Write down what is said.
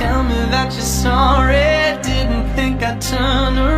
tell me that you're sorry. Didn't think I'd turn around.